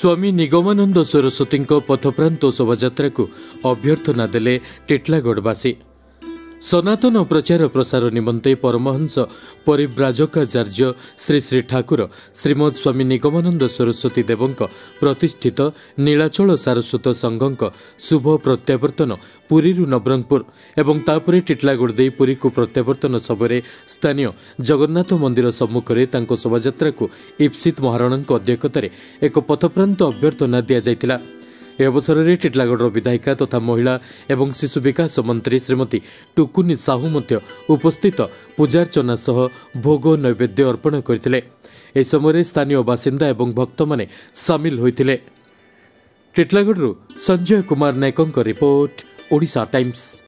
स्वामी निगमानंद सरस्वती पथप्रांत शोभायात्रा को अभ्यर्थना देले टिटलागढ़वासी। सनातन प्रचार प्रसार निमंते परमहंस परिव्राजकाचार्य श्री श्री ठाकुर श्रीमद स्वामी निगमानंद सरस्वती देवंक प्रतिष्ठित नीलाचल सारस्वत संघ शुभ प्रत्यावर्तन पुरी नवरंगपुर एवं तापरे टिटलागढ़ दे पुरी को प्रत्यावर्तन समय स्थानीय जगन्नाथ मंदिर सम्मुखें तांको शोभायात्रा को इप्सित महाराणा अध्यक्षतार एक पथप्रांत अभ्यर्थना दि जाइतिला। ए अवसर में टिटलागढ़ विधायिका तथा महिला एवं शिशु विकास मंत्री श्रीमती टुकुनी साहू मध्य उपस्थित पूजार्चना सह भोग नैवेद्य अर्पण करथिले। ए समय स्थानीय बासिंदा एवं भक्त माने सामिल होइथिले। टिटलागढ़ संजय कुमार नायकଙ୍କ रिपोर्ट, ओडिशा टाइम्स।